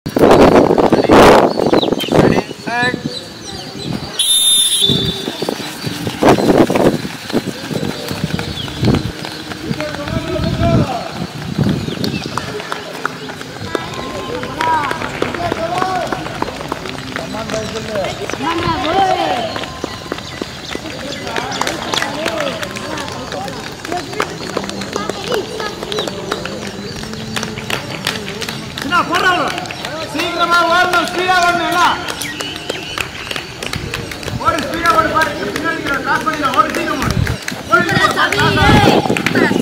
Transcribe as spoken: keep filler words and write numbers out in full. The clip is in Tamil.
சீக்கிரமா ஓடணும், ஸ்பீடா ஓடணும். எல்லாம் ஓடு, ஸ்பீடா ஓடு. பாரு பின்னாடி கிராஸ் பண்ணிடலாம். ஓடு, சீக்கிரம் ஓடு.